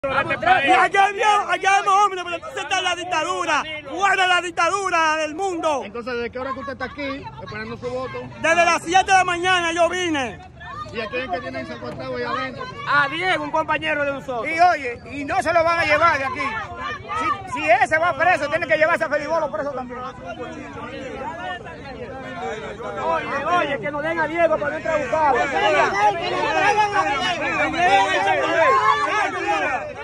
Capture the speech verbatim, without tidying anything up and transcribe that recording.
Y allá, allá hemos hombres, pero entonces está la dictadura, fuera la dictadura del mundo. Entonces, ¿desde qué hora que usted está aquí esperando su voto? Desde las siete de la mañana yo vine. ¿Y a quién que tienen secuestrado ahí adentro? A Diego, un compañero de nosotros. Y oye, y no se lo van a llevar de aquí. Si, si ese va preso, tiene que llevarse a Felibolo preso también. Oye, oye, que nos den a Diego para entrar a buscarlo.